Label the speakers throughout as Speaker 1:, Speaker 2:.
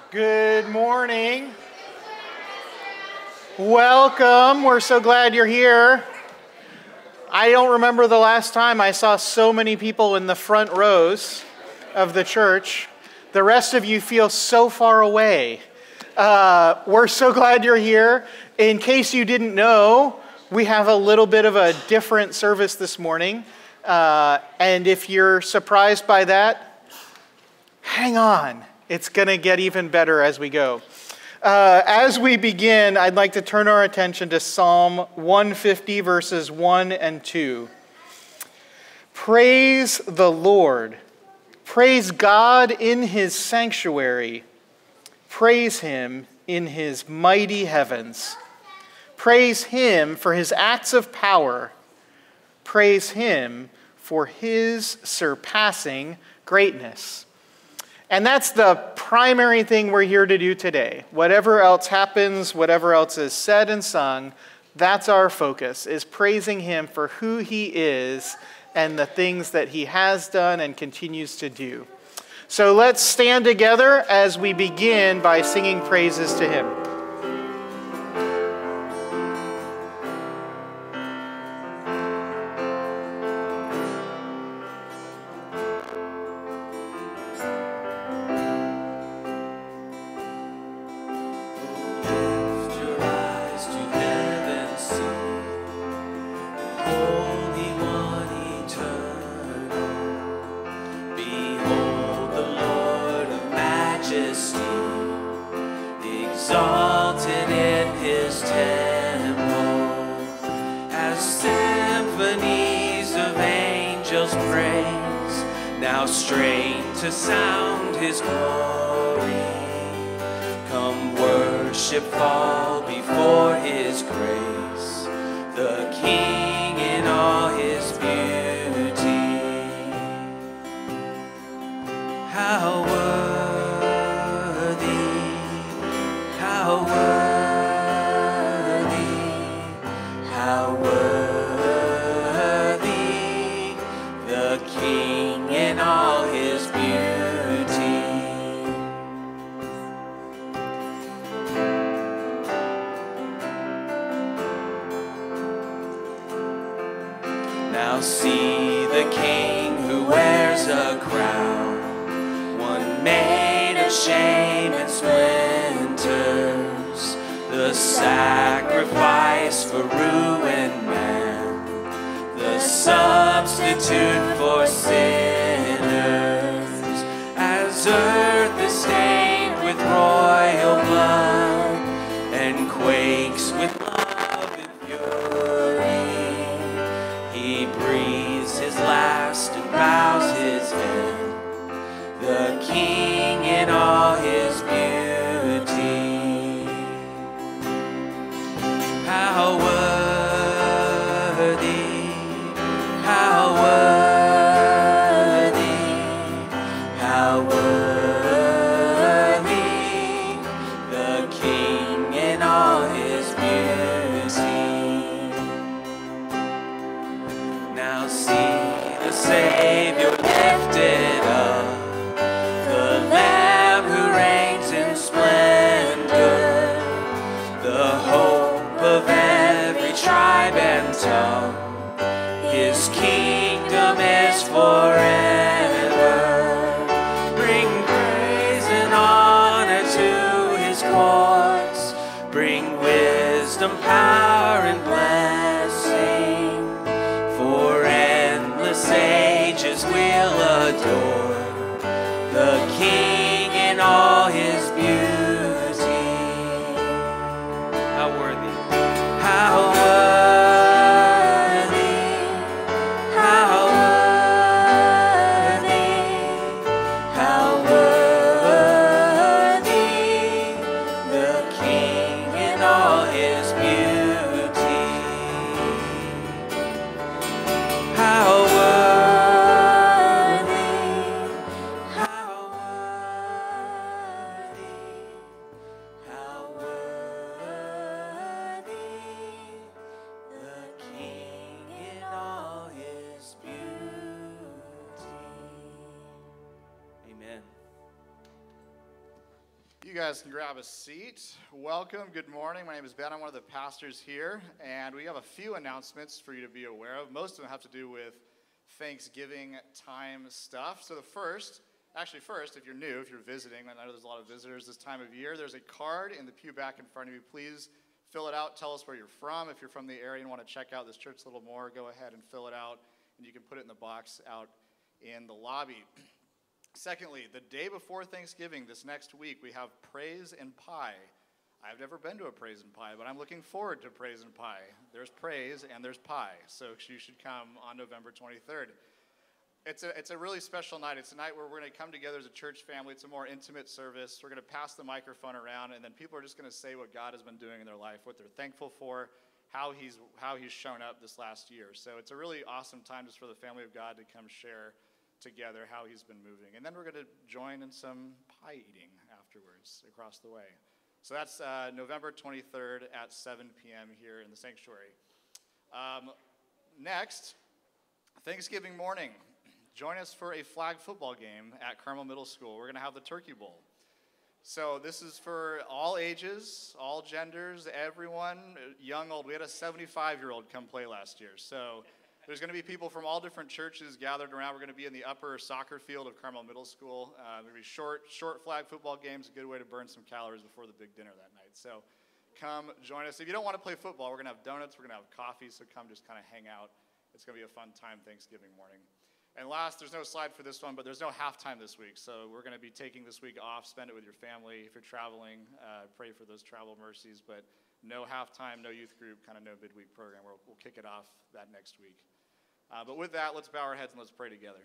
Speaker 1: Good morning. Welcome. We're so glad you're here. I don't remember the last time I saw so many people in the front rows of the church. The rest of you feel so far away. We're so glad you're here. In case you didn't know, we have a little bit of a different service this morning. And if you're surprised by that, hang on. It's going to get even better as we go. As we begin, I'd like to turn our attention to Psalm 150, verses 1 and 2. Praise the Lord. Praise God in his sanctuary. Praise him in his mighty heavens. Praise him for his acts of power. Praise him for his surpassing greatness. And that's the primary thing we're here to do today. Whatever else happens, whatever else is said and sung, that's our focus, is praising him for who he is and the things that he has done and continues to do. So let's stand together as we begin by singing praises to him.
Speaker 2: Now see the King who wears a crown, one made of shame and splinters, the sacrifice for ruined man, the substitute for sinners. As earth is stained with royal blood and quakes with love and fury, he breathes his last and bows his head, the King in all his beauty. How worthy, how worthy, how worthy, the King in all his beauty. Now see the Savior lifted up, the Lamb who reigns in splendor, the hope of every tribe and tongue. His kingdom is forever. Bring praise and honor to his courts. Bring wisdom, power, and blessing. For endless ages we'll adore the King in all his beauty. How worthy, how worthy, how worthy, how worthy, the King in all his beauty. How worthy,
Speaker 3: You guys can grab a seat. Welcome. Good morning. My name is Ben. I'm one of the pastors here, and we have a few announcements for you to be aware of. Most of them have to do with Thanksgiving time stuff. So first, if you're new, if you're visiting, I know there's a lot of visitors this time of year, there's a card in the pew back in front of you. Please fill it out. Tell us where you're from. If you're from the area and want to check out this church a little more, go ahead and fill it out, and you can put it in the box out in the lobby. Secondly, the day before Thanksgiving, this next week, we have Praise and Pie. I've never been to a Praise and Pie, but I'm looking forward to Praise and Pie. There's praise and there's pie, so you should come on November 23rd. It's a really special night. It's a night where we're going to come together as a church family. It's a more intimate service. We're going to pass the microphone around, and then people are just going to say what God has been doing in their life, what they're thankful for, how he's shown up this last year. So it's a really awesome time just for the family of God to come share together how he's been moving. And then we're going to join in some pie eating afterwards across the way. So that's November 23rd at 7 p.m. here in the sanctuary. Next, Thanksgiving morning, join us for a flag football game at Carmel Middle School. We're going to have the Turkey Bowl. So this is for all ages, all genders, everyone, young, old. We had a 75-year-old come play last year. So there's going to be people from all different churches gathered around. We're going to be in the upper soccer field of Carmel Middle School. There'll be short flag football games, a good way to burn some calories before the big dinner that night. So come join us. If you don't want to play football, we're going to have donuts, we're going to have coffee, so come just kind of hang out. It's going to be a fun time Thanksgiving morning. And last, there's no slide for this one, but there's no halftime this week. So we're going to be taking this week off, spend it with your family. If you're traveling, pray for those travel mercies, but no halftime, no youth group, kind of no midweek program. We'll kick it off that next week. But with that, let's bow our heads and let's pray together.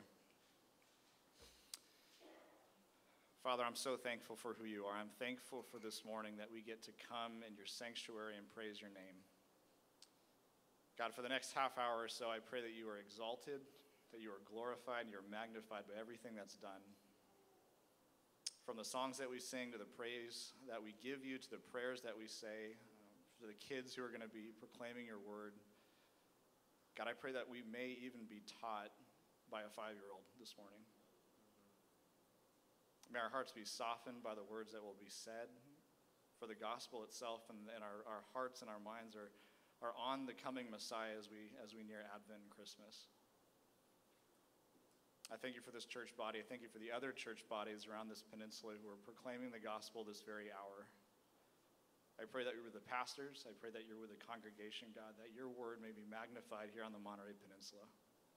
Speaker 3: Father, I'm so thankful for who you are. I'm thankful for this morning that we get to come in your sanctuary and praise your name. God, for the next half hour or so, I pray that you are exalted, that you are glorified, and you are magnified by everything that's done. From the songs that we sing, to the praise that we give you, to the prayers that we say, to the kids who are going to be proclaiming your word. God, I pray that we may even be taught by a 5-year-old this morning. May our hearts be softened by the words that will be said for the gospel itself, and our hearts and our minds are on the coming Messiah as we near Advent and Christmas. I thank you for this church body. I thank you for the other church bodies around this peninsula who are proclaiming the gospel this very hour. I pray that you're with the pastors. I pray that you're with the congregation, God, that your word may be magnified here on the Monterey Peninsula.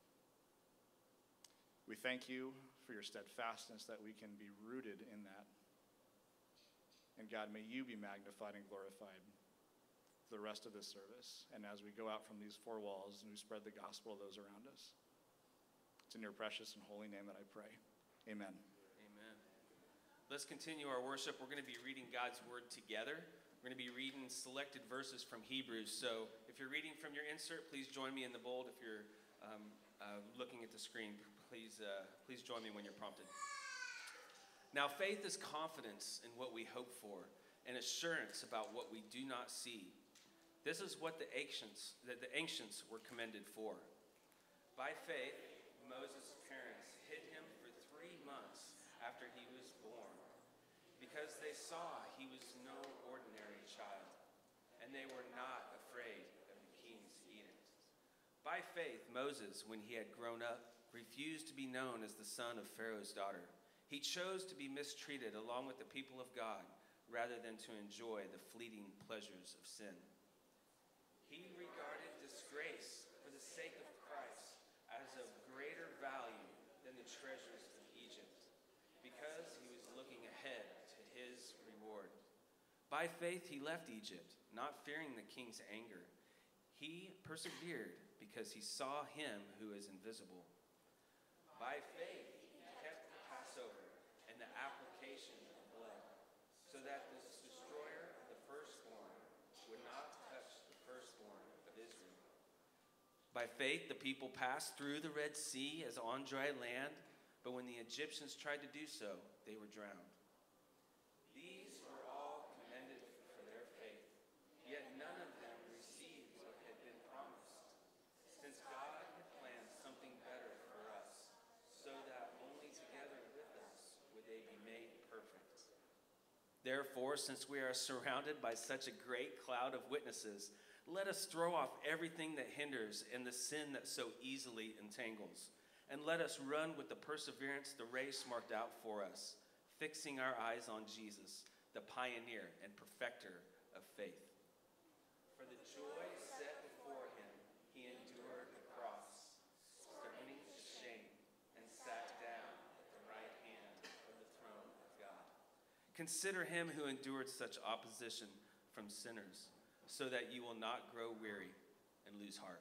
Speaker 3: We thank you for your steadfastness, that we can be rooted in that. And God, may you be magnified and glorified for the rest of this service, and as we go out from these four walls and we spread the gospel of those around us. It's in your precious and holy name that I pray. Amen.
Speaker 2: Amen. Let's continue our worship. We're going to be reading God's word together. We're going to be reading selected verses from Hebrews. So if you're reading from your insert, please join me in the bold. If you're looking at the screen, please join me when you're prompted. Now, faith is confidence in what we hope for and assurance about what we do not see. This is what the ancients were commended for. By faith, Moses' parents hid him for 3 months after he was born, because they saw he was no ordinary child, and they were not afraid of the king's edict. By faith, Moses, when he had grown up, refused to be known as the son of Pharaoh's daughter. He chose to be mistreated along with the people of God, rather than to enjoy the fleeting pleasures of sin. He regarded disgrace for the sake of Christ as of greater value than the treasures of Egypt, because he was looking ahead to his reward. By faith he left Egypt, not fearing the king's anger. He persevered because he saw him who is invisible. By faith he kept the Passover and the application of blood, so that the destroyer of the firstborn would not touch the firstborn of Israel. By faith, the people passed through the Red Sea as on dry land, but when the Egyptians tried to do so, they were drowned. These were all commended for their faith, yet none of them received what had been promised, since God had planned something better for us, so that only together with us would they be made perfect. Therefore, since we are surrounded by such a great cloud of witnesses, let us throw off everything that hinders and the sin that so easily entangles. And let us run with the perseverance the race marked out for us, fixing our eyes on Jesus, the pioneer and perfecter of faith. For the joy set before him, he endured the cross, scorning the shame, and sat down at the right hand of the throne of God. Consider him who endured such opposition from sinners, so that you will not grow weary and lose heart.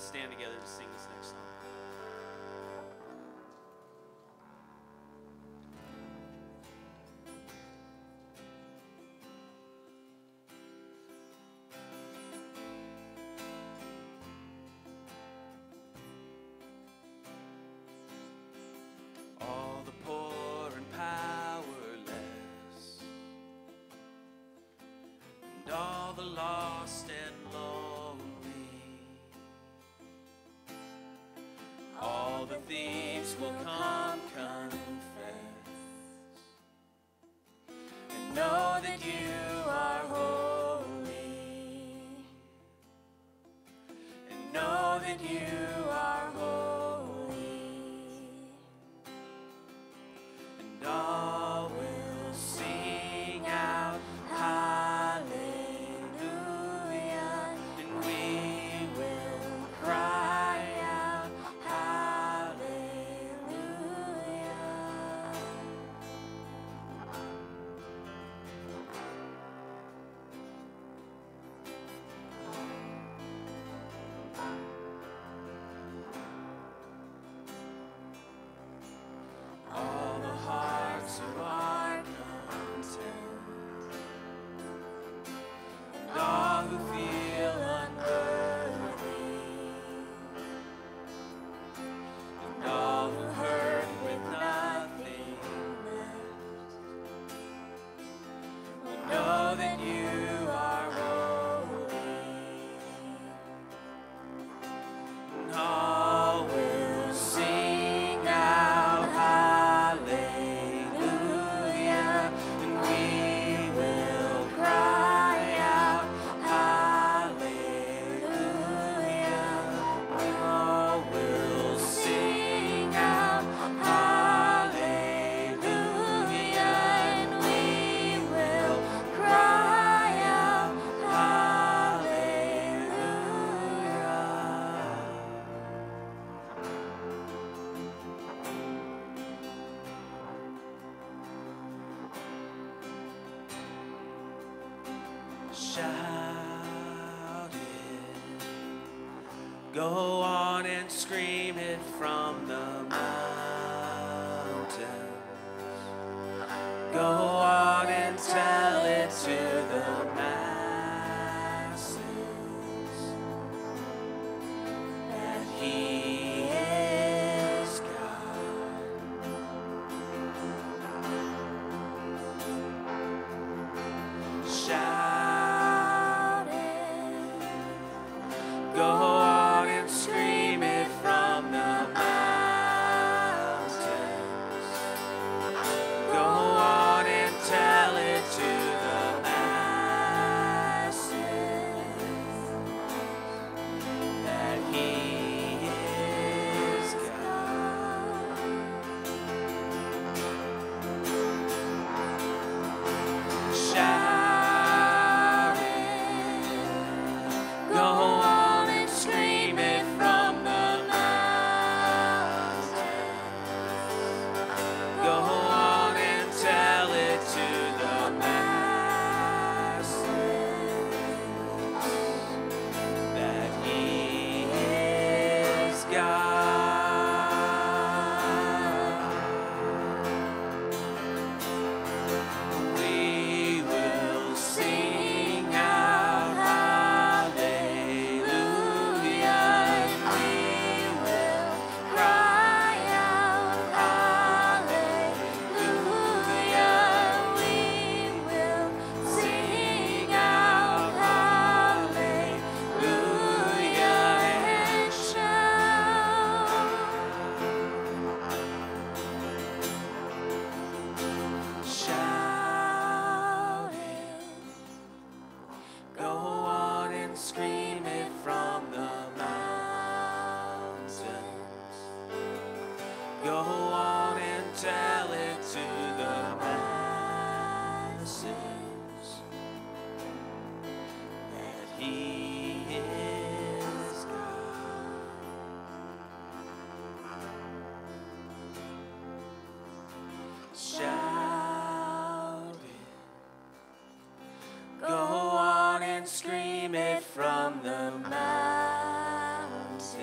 Speaker 2: Let's stand together to sing this next song. All the poor and powerless, and all the lost and lonely, all the thieves will come confess and know that you are holy, and know that you are holy, and all will sing out hallelujah, and we will cry out hallelujah. All the hearts who are content, and all who feel unworthy, and all who hurt with nothing left, will know that you are holy, and all will sing out hallelujah, and we will cry out hallelujah. All will sing out hallelujah, and we will cry out hallelujah. Shout it, go on and scream it from the mountains. Go on and tell it to the masses that He is God. Shout it, go on and scream it from the mountains. Go on and tell it to the masses that He is God. Shout it, go on and scream it from the mountains. Go on and tell it to the masses that He is God. We will sing out hallelujah, and we will cry out hallelujah. We will sing out hallelujah and shout. Shout it, go on and scream it from the mountains. Go on and tell it to the masses that He is God. Shout it, go on and scream it from the mountains.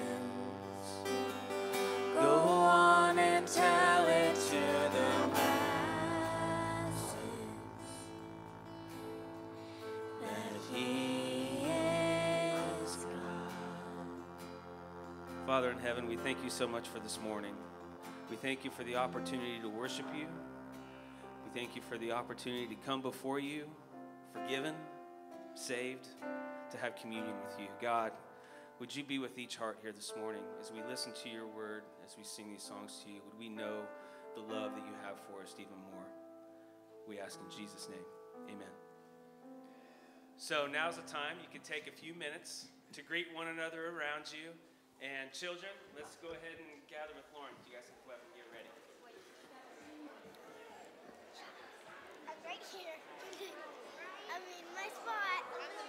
Speaker 2: Father in heaven, we thank you so much for this morning. We thank you for the opportunity to worship you. We thank you for the opportunity to come before you, forgiven, saved, to have communion with you. God, would you be with each heart here this morning as we listen to your word, as we sing these songs to you? Would we know the love that you have for us even more? We ask in Jesus' name, amen. So now's the time you can take a few minutes to greet one another around you. And children, let's go ahead and gather with Lauren. You guys can go up and get ready.
Speaker 4: I'm right here. I'm in my spot.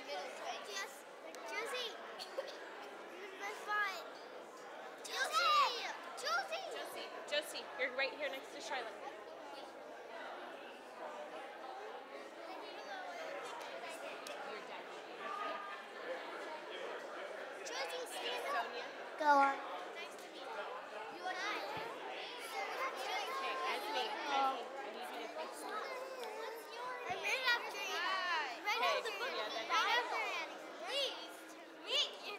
Speaker 4: Josie. I'm in my spot.
Speaker 5: Josie, you're right here next to Charlotte.
Speaker 4: Josie, stand up. Go on. Nice to meet you. You and I.
Speaker 5: Okay, Anthony, I need you to fix it.
Speaker 4: I'm right after you. Right
Speaker 5: Okay,
Speaker 4: after you.
Speaker 5: yeah,
Speaker 4: Right after Annie. Please. Meet you.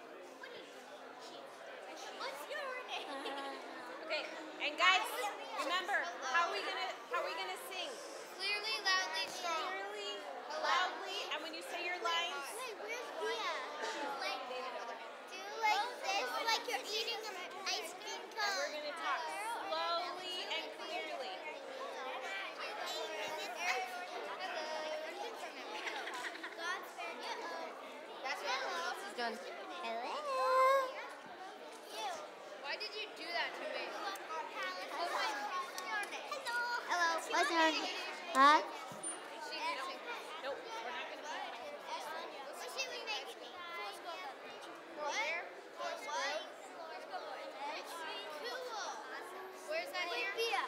Speaker 4: What's your name?
Speaker 5: Okay, and guys, remember, how are we gonna sing?
Speaker 4: Clearly, loudly, strong.
Speaker 5: Clearly, loudly, and when you say your lines,
Speaker 4: Wait, where's Pia? Do like this, like you're eating an ice cream
Speaker 5: and
Speaker 4: cone.
Speaker 5: we're gonna talk slowly and clearly.
Speaker 4: That's what everyone else is doing. Hello. Why did you do that to me? Hello. What's your name? Huh?
Speaker 5: Nope, we're not gonna.
Speaker 4: What should we make it? What? Where's that here? Pia.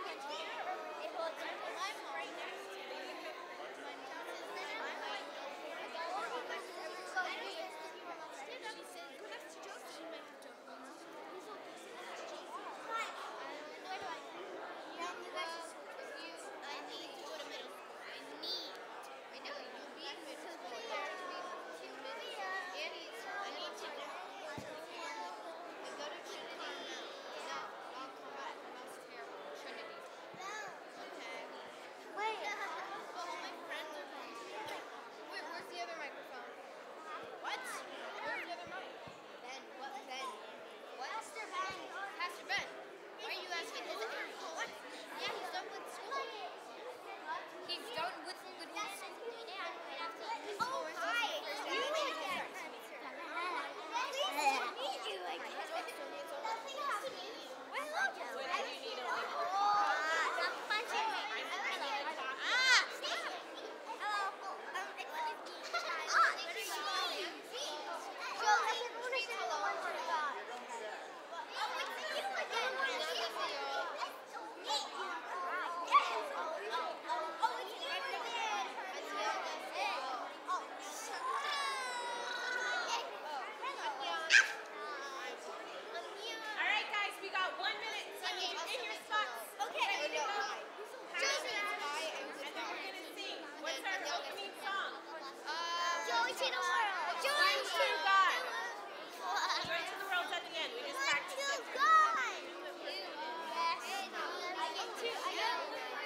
Speaker 5: All right, guys, we got 1 minute. So in your spots.
Speaker 4: Okay.
Speaker 5: Ready to go? And then we're gonna sing. What's our opening song?
Speaker 4: Joy to the world.
Speaker 5: Joy to God. Joy to the world's at the end. We just practiced
Speaker 4: To
Speaker 5: it.
Speaker 4: God. I get two. I know.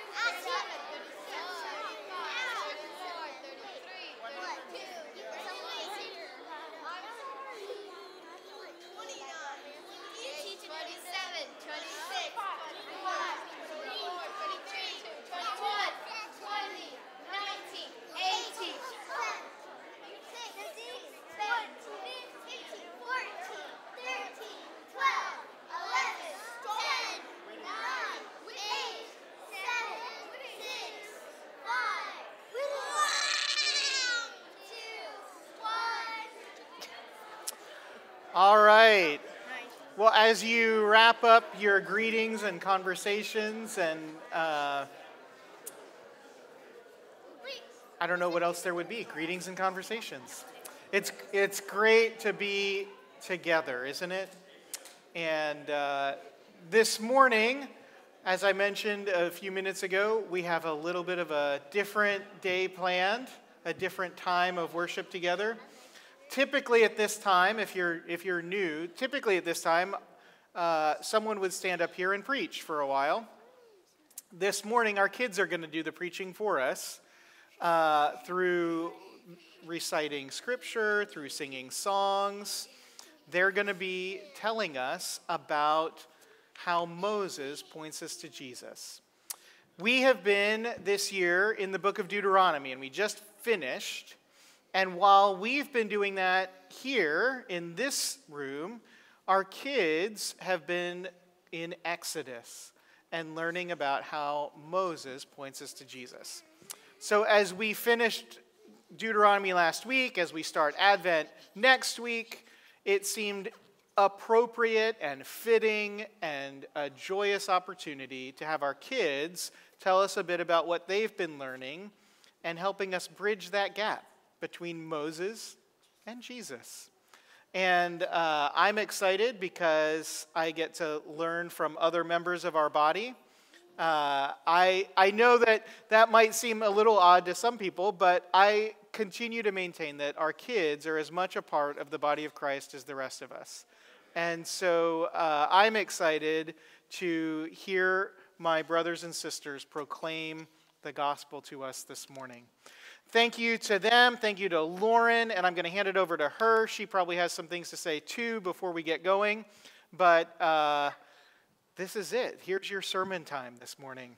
Speaker 1: All right. Well, as you wrap up your greetings and conversations, and I don't know what else there would be, greetings and conversations. It's great to be together, isn't it? And this morning, as I mentioned a few minutes ago, we have a little bit of a different day planned, a different time of worship together. typically at this time, if you're new, typically at this time, someone would stand up here and preach for a while. This morning, our kids are going to do the preaching for us through reciting scripture, through singing songs. They're going to be telling us about how Moses points us to Jesus. We have been this year in the book of Deuteronomy, and we just finished. And while we've been doing that here in this room, our kids have been in Exodus and learning about how Moses points us to Jesus. So as we finished Deuteronomy last week, as we start Advent next week, it seemed appropriate and fitting and a joyous opportunity to have our kids tell us a bit about what they've been learning and helping us bridge that gap between Moses and Jesus. And I'm excited because I get to learn from other members of our body. I know that might seem a little odd to some people, but I continue to maintain that our kids are as much a part of the body of Christ as the rest of us. And so I'm excited to hear my brothers and sisters proclaim the gospel to us this morning. Thank you to them. Thank you to Lauren. And I'm going to hand it over to her. She probably has some things to say too before we get going. But this is it. Here's your sermon time this morning.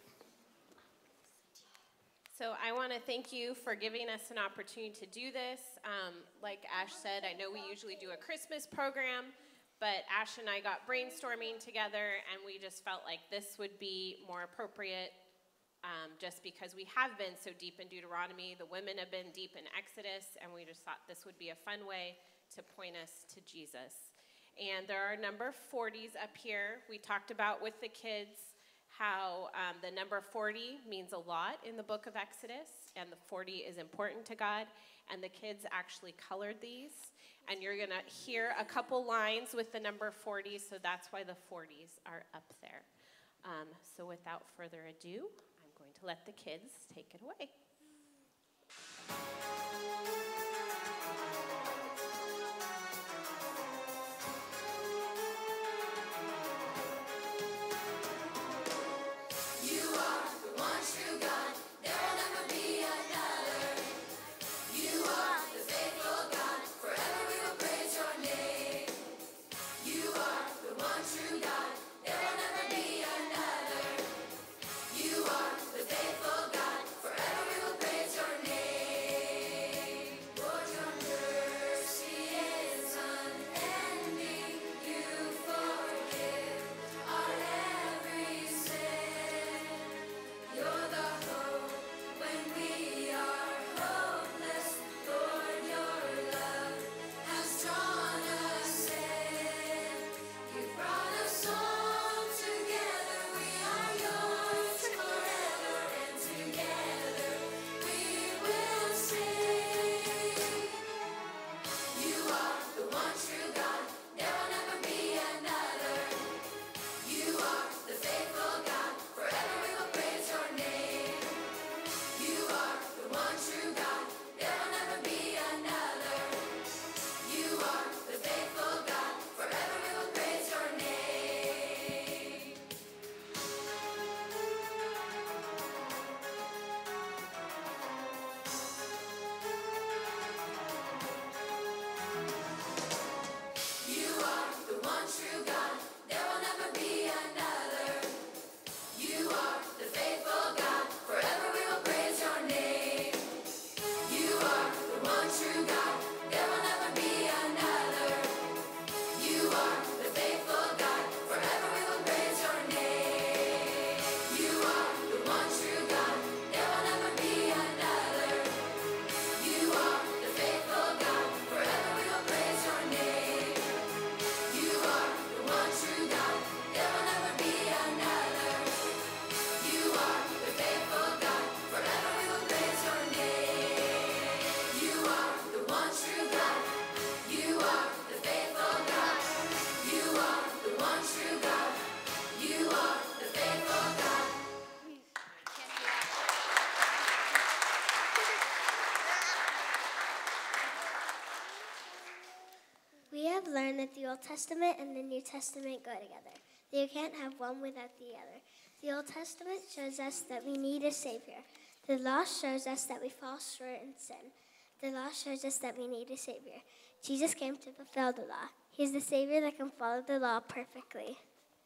Speaker 5: So I want to thank you for giving us an opportunity to do this. Like Ash said, I know we usually do a Christmas program, but Ash and I got brainstorming together, and we just felt like this would be more appropriate just because we have been so deep in Deuteronomy. The women have been deep in Exodus, and we just thought this would be a fun way to point us to Jesus. And there are number 40s up here. We talked about with the kids how the number 40 means a lot in the book of Exodus, and the 40 is important to God, and the kids actually colored these. And you're going to hear a couple lines with the number 40, so that's why the 40s are up there. So without further ado, I'm going to let the kids take it away.
Speaker 4: find that the Old Testament and the New Testament go together. You can't have one without the other. The Old Testament shows us that we need a Savior. The law shows us that we fall short in sin. The law shows us that we need a Savior. Jesus came to fulfill the law. He's the Savior that can follow the law perfectly.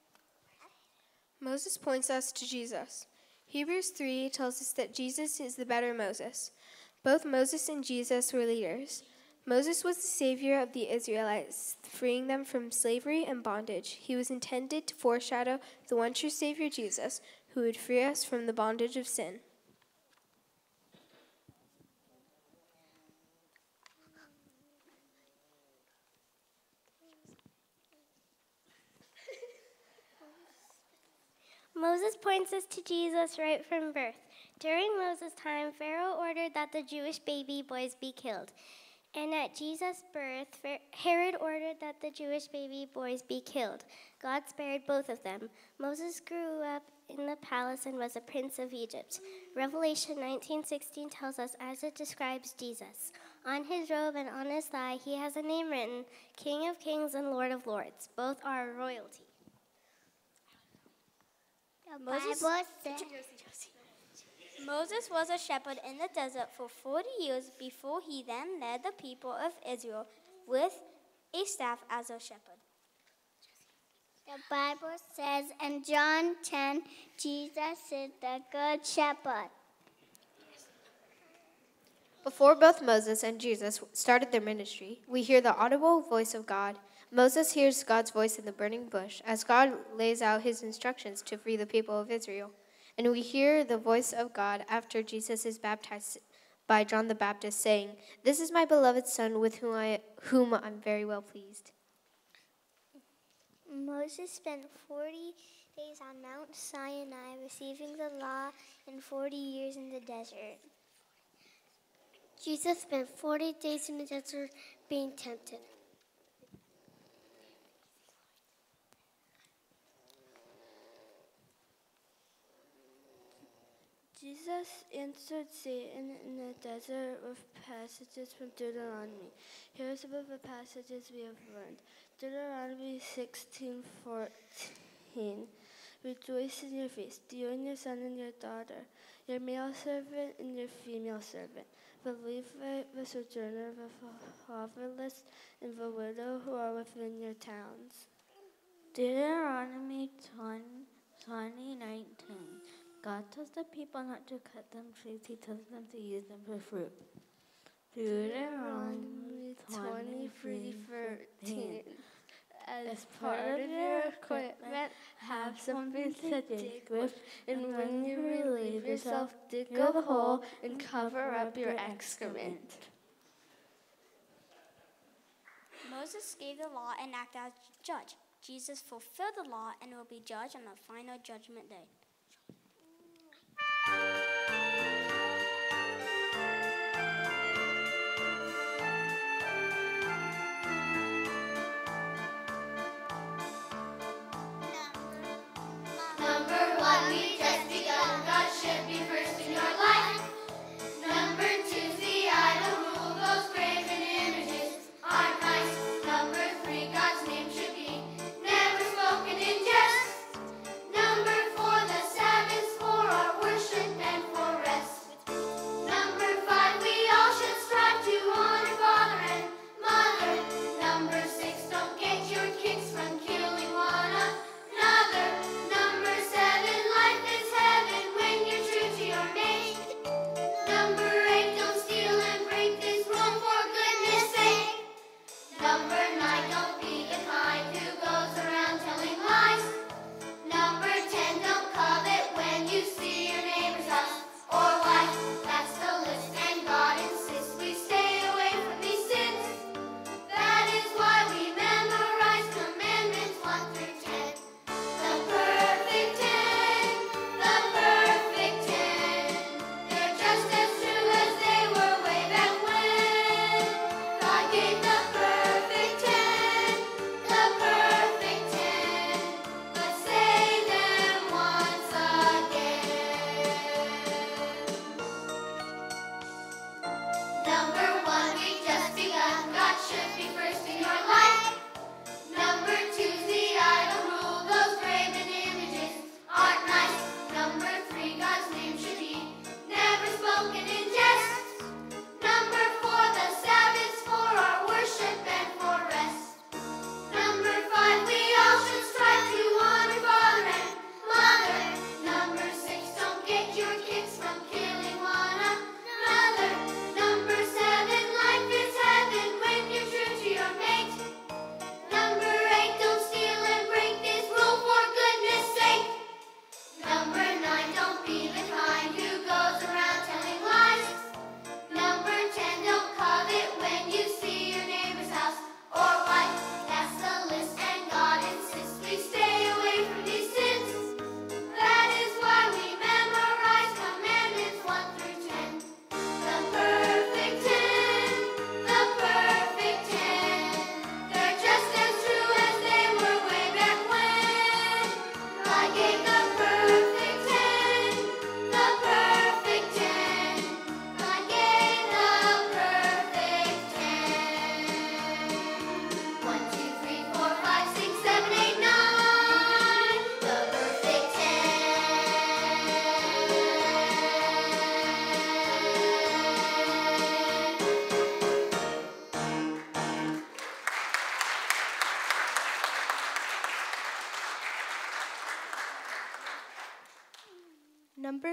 Speaker 6: Moses points us to Jesus. Hebrews 3 tells us that Jesus is the better Moses. Both Moses and Jesus were leaders. Moses was the savior of the Israelites, freeing them from slavery and bondage. He was intended to foreshadow the one true Savior, Jesus, who would free us from the bondage of sin.
Speaker 4: Moses points us to Jesus right from birth. During Moses' time, Pharaoh ordered that the Jewish baby boys be killed. And at Jesus' birth, Herod ordered that the Jewish baby boys be killed. God spared both of them. Moses grew up in the palace and was a prince of Egypt. Revelation 19:16 tells us as it describes Jesus. On his robe and on his thigh, he has a name written, King of Kings and Lord of Lords. Both are royalty.
Speaker 7: Moses was a shepherd in the desert for 40 years before he then led the people of Israel with a staff as a shepherd.
Speaker 4: The Bible says in John 10, Jesus is the good shepherd.
Speaker 6: Before both Moses and Jesus started their ministry, we hear the audible voice of God. Moses hears God's voice in the burning bush as God lays out his instructions to free the people of Israel. And we hear the voice of God after Jesus is baptized by John the Baptist saying, "This is my beloved Son with whom I'm very well pleased."
Speaker 4: Moses spent 40 days on Mount Sinai receiving the law and 40 years in the desert. Jesus spent 40 days in the desert being tempted.
Speaker 8: Jesus answered Satan in the desert with passages from Deuteronomy. Here are some of the passages we have learned. Deuteronomy 16:14. Rejoice in your feast, you and your son and your daughter, your male servant and your female servant, the Levite, the sojourner, the fatherless, and the widow who are within your towns.
Speaker 9: Deuteronomy 20:19. God tells the people not to cut them trees. He tells them to use them for fruit. Deuteronomy
Speaker 8: 23:13. As part of your equipment, have something to dig with, and when you relieve yourself, dig a hole and cover up your excrement.
Speaker 7: Moses gave the law and acted as judge. Jesus fulfilled the law and will be judged on the final judgment day.
Speaker 4: Number 4, the Sabbath for our worship and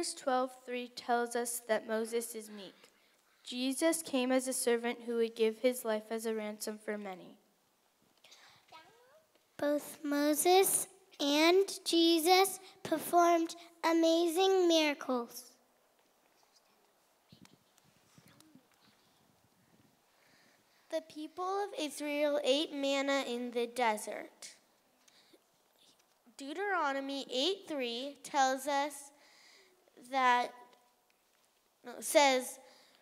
Speaker 8: Hebrews 12:3 tells us that Moses is meek. Jesus came as a servant who would give his life as a ransom for many.
Speaker 4: Both Moses and Jesus performed amazing miracles.
Speaker 8: The people of Israel ate manna in the desert. Deuteronomy 8:3 tells us says,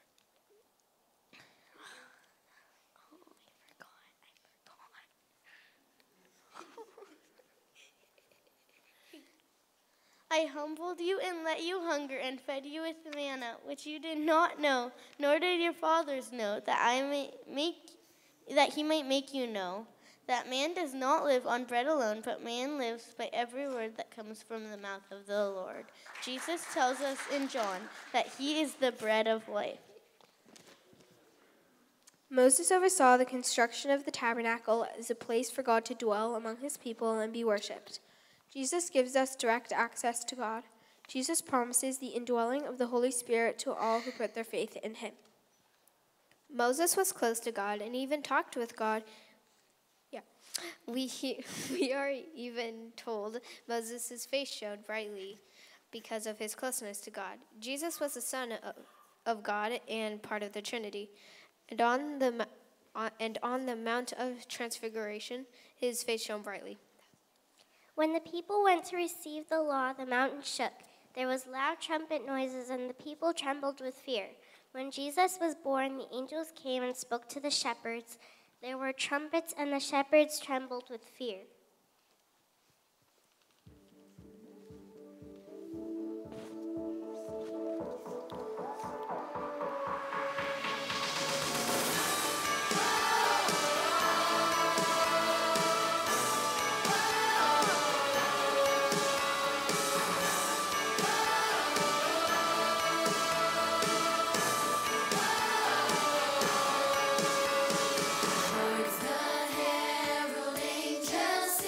Speaker 8: I humbled you and let you hunger and fed you with manna, which you did not know, nor did your fathers know, that he might make you know that man does not live on bread alone, but man lives by every word that comes from the mouth of the Lord. Jesus tells us in John that he is the bread of life.
Speaker 6: Moses oversaw the construction of the tabernacle as a place for God to dwell among his people and be worshipped. Jesus gives us direct access to God. Jesus promises the indwelling of the Holy Spirit to all who put their faith in him. Moses was close to God and even talked with God. We are even told Moses' face shone brightly because of his closeness to God. Jesus was the Son of God and part of the Trinity. And on the Mount of Transfiguration, his face shone brightly.
Speaker 4: When the people went to receive the law, the mountain shook. There was loud trumpet noises, and the people trembled with fear. When Jesus was born, the angels came and spoke to the shepherds. There were trumpets, and the shepherds trembled with fear.
Speaker 10: Hark the herald angels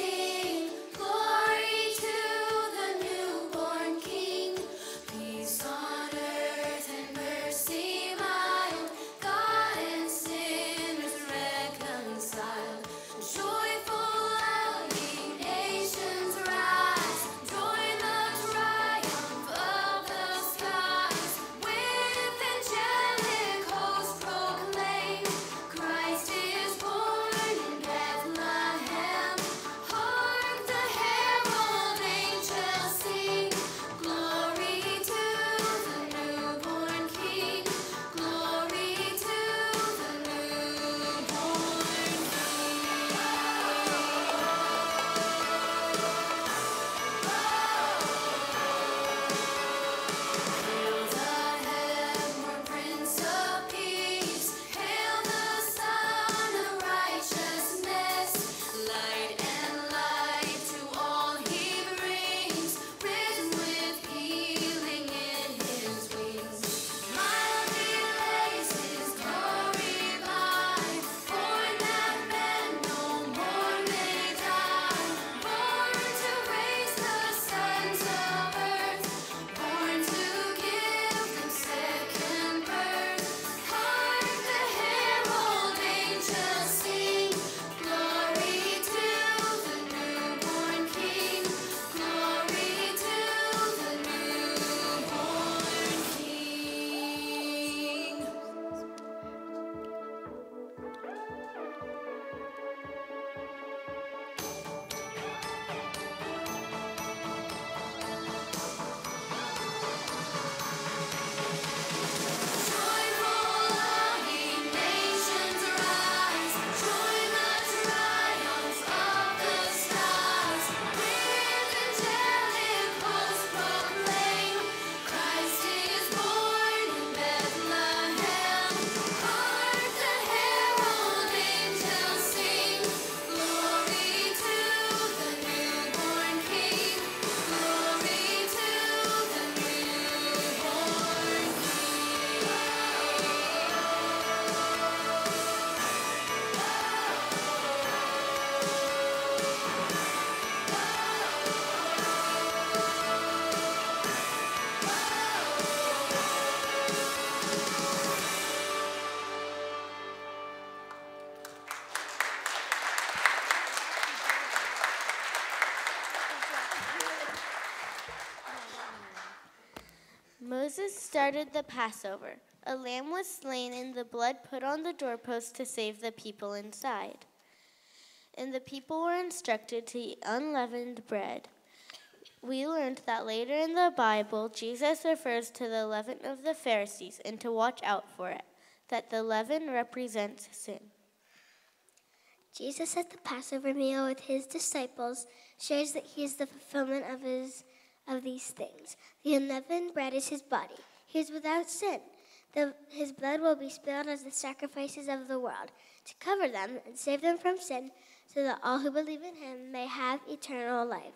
Speaker 10: started the Passover. A lamb was slain and the blood put on the doorpost to save the people inside. And the people were instructed to eat unleavened bread. We learned that later in the Bible, Jesus refers to the leaven of the Pharisees and to watch out for it, that the leaven represents sin.
Speaker 4: Jesus at the Passover meal with his disciples shares that he is the fulfillment of these things. The unleavened bread is his body. He is without sin. His blood will be spilled as the sacrifices of the world to cover them and save them from sin, so that all who believe in him may have eternal life.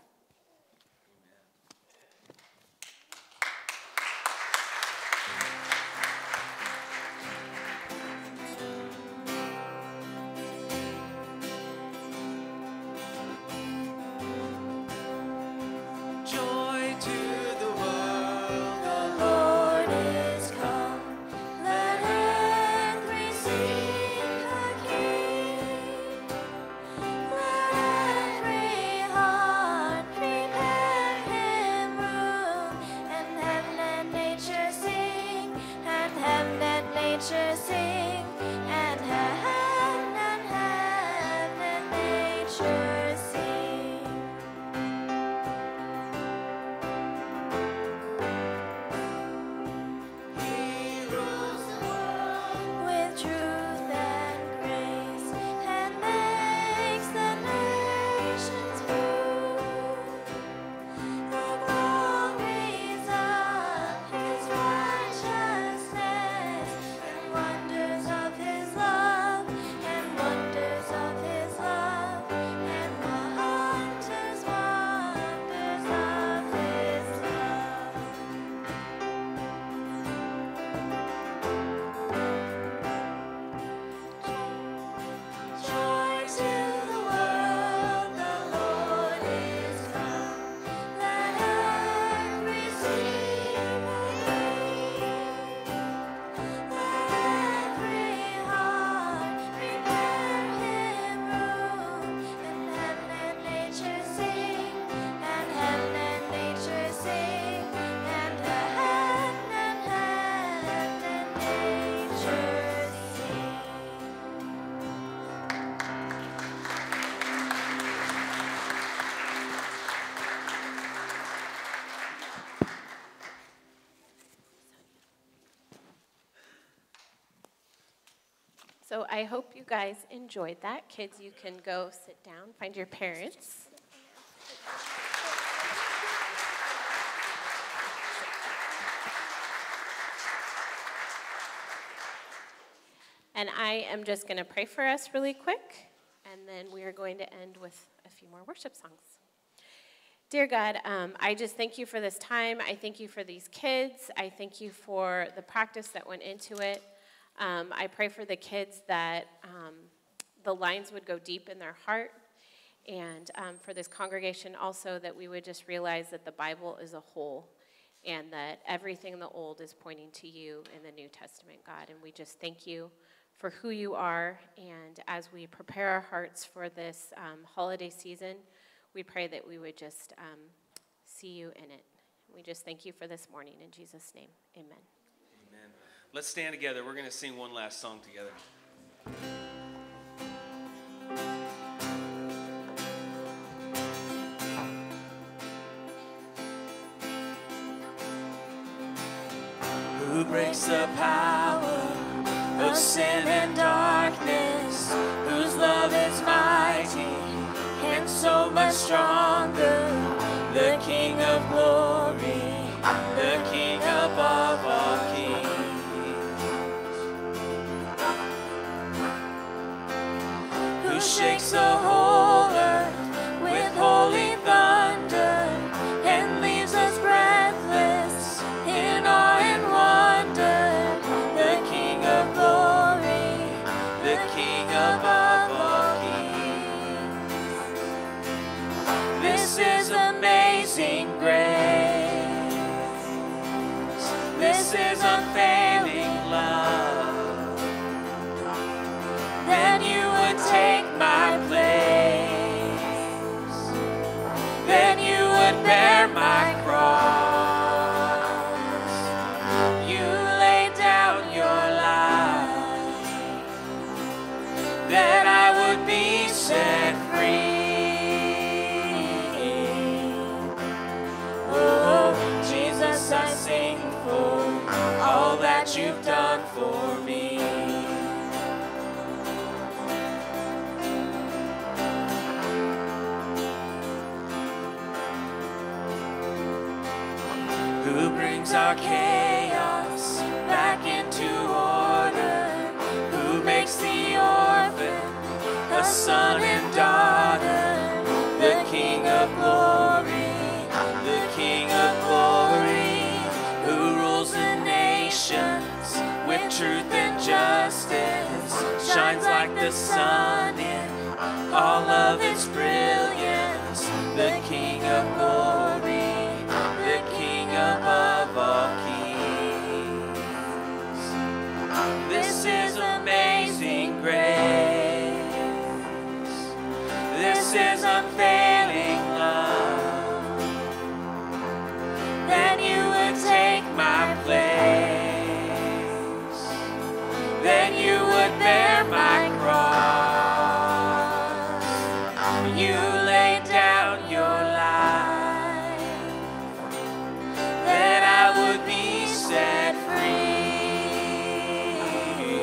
Speaker 5: So I hope you guys enjoyed that. Kids, you can go sit down, find your parents. And I am just going to pray for us really quick, and then we are going to end with a few more worship songs. Dear God, I just thank you for this time. I thank you for these kids. I thank you for the practice that went into it. I pray for the kids that the lines would go deep in their heart, and for this congregation also that we would just realize that the Bible is a whole and that everything in the Old is pointing to you in the New Testament, God. And we just thank you for who you are, and as we prepare our hearts for this holiday season, we pray that we would just see you in it. We just thank you for this morning. In Jesus' name, amen.
Speaker 2: Amen. Let's stand together. We're going to sing one last song together.
Speaker 11: Who breaks the power of sin and darkness, whose love is mighty and so much stronger, the King of glory, the King above all kings. Who shakes the whole earth with holy thunder and leaves us breathless in awe and wonder, the King of glory, the King above all kings. This is amazing grace. This is unfailing love. That you would take my place. you've done for me. Who brings our chaos back into order? Who makes the orphan a son and daughter? The King of glory, the King of glory, who rules the nations with truth and justice, shines like the sun in all of its brilliance. The King of glory, the King above all kings. This is amazing grace. This is unfailing love. That you would take my place. That you would bear my cross. You laid down your life. That I would be set free.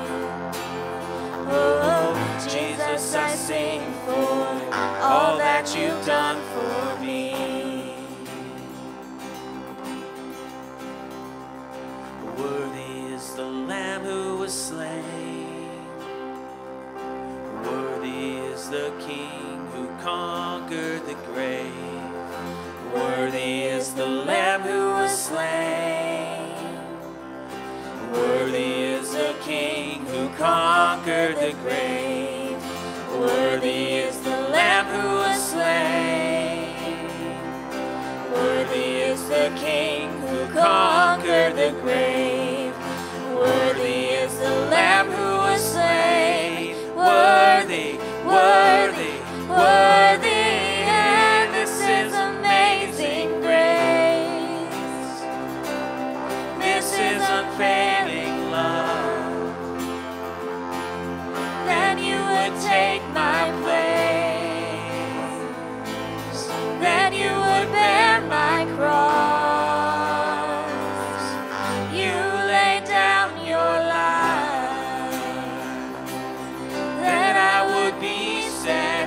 Speaker 11: Oh, Jesus, I sing for all that you've done for me. Worthy is the Lamb who was slain. Worthy is the King who conquered the grave. Worthy is the Lamb who was slain. Worthy is the King who conquered the grave. Worthy is the Lamb who was slain. Worthy is the King who conquered the grave. Worthy is the Lamb who was slain. Worthy, worthy, worthy. And this is amazing grace. This is unfailing love. That you would take my place. That you would bear my cross. You laid down your life. That I would be set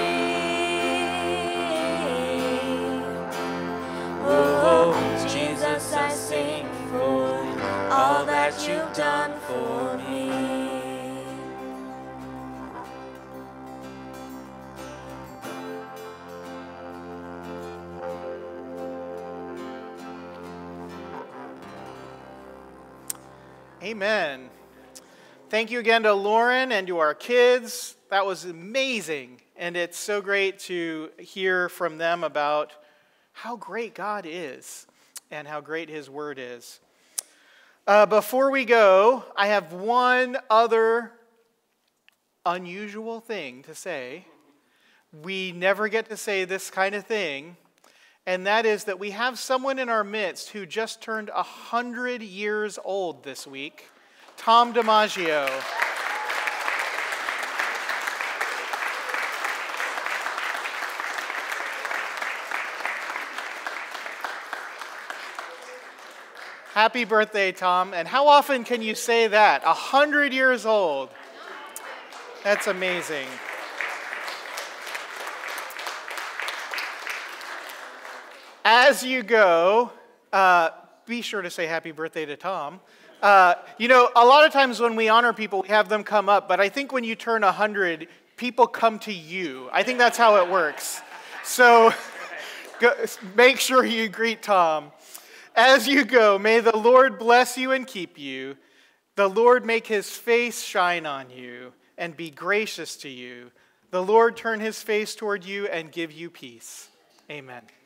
Speaker 11: free. Oh, Jesus, I sing for all that you've done for me.
Speaker 1: Amen. Thank you again to Lauren and to our kids. That was amazing. And it's so great to hear from them about how great God is and how great His Word is. Before we go, I have one other unusual thing to say. We never get to say this kind of thing, and that is that we have someone in our midst who just turned 100 years old this week, Tom DiMaggio. Happy birthday, Tom. And how often can you say that? 100 years old. That's amazing. As you go, be sure to say happy birthday to Tom. A lot of times when we honor people, we have them come up, but I think when you turn 100, people come to you. I think that's how it works. So make sure you greet Tom. As you go, may the Lord bless you and keep you. The Lord make His face shine on you and be gracious to you. The Lord turn His face toward you and give you peace. Amen.